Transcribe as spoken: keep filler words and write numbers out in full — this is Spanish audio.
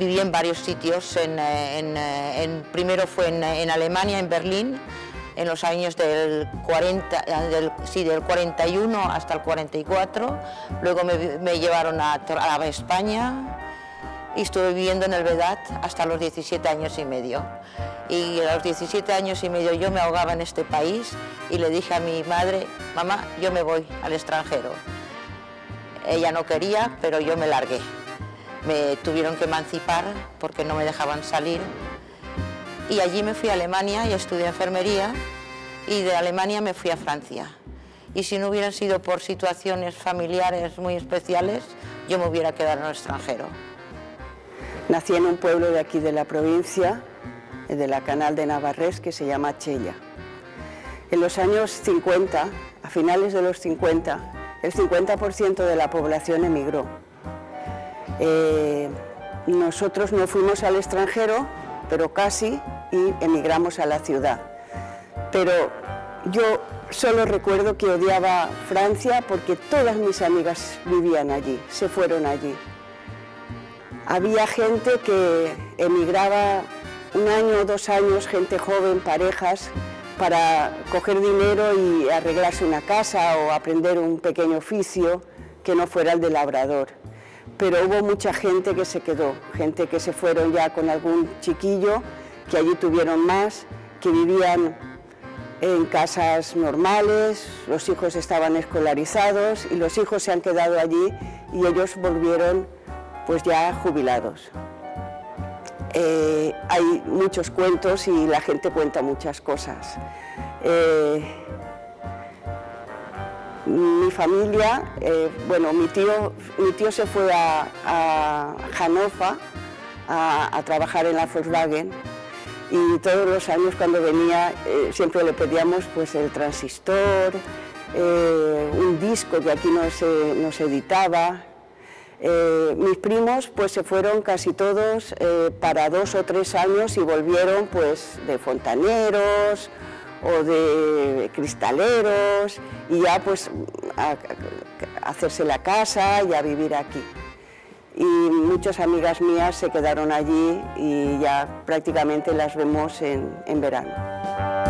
viví en varios sitios, en, en, en, primero fue en, en Alemania, en Berlín, en los años del, cuarenta, del, sí, del cuarenta y uno hasta el cuarenta y cuatro, luego me, me llevaron a, a España y estuve viviendo en el Vedat hasta los diecisiete años y medio. Y a los diecisiete años y medio yo me ahogaba en este país y le dije a mi madre, mamá, yo me voy al extranjero. Ella no quería, pero yo me largué. Me tuvieron que emancipar porque no me dejaban salir. Y allí me fui a Alemania y estudié enfermería, y de Alemania me fui a Francia. Y si no hubieran sido por situaciones familiares muy especiales, yo me hubiera quedado en el extranjero. Nací en un pueblo de aquí de la provincia, de la Canal de Navarrés, que se llama Chella. En los años cincuenta, a finales de los cincuenta, el cincuenta por ciento de la población emigró. Eh, nosotros no fuimos al extranjero, pero casi, y emigramos a la ciudad. Pero yo solo recuerdo que odiaba Francia porque todas mis amigas vivían allí, se fueron allí. Había gente que emigraba un año o dos años, gente joven, parejas, para coger dinero y arreglarse una casa o aprender un pequeño oficio que no fuera el de labrador. Pero hubo mucha gente que se quedó, gente que se fueron ya con algún chiquillo, que allí tuvieron más, que vivían en casas normales, los hijos estaban escolarizados y los hijos se han quedado allí y ellos volvieron pues ya jubilados. Eh, hay muchos cuentos y la gente cuenta muchas cosas. Eh, mi familia, eh, bueno, mi tío, mi tío se fue a, a Hannover a, a trabajar en la Volkswagen, y todos los años cuando venía eh, siempre le pedíamos pues el transistor, eh, un disco que aquí no se, no se editaba. Eh, mis primos pues se fueron casi todos eh, para dos o tres años y volvieron pues de fontaneros o de cristaleros y ya pues a, a hacerse la casa y a vivir aquí. Y muchas amigas mías se quedaron allí y ya prácticamente las vemos en, en verano.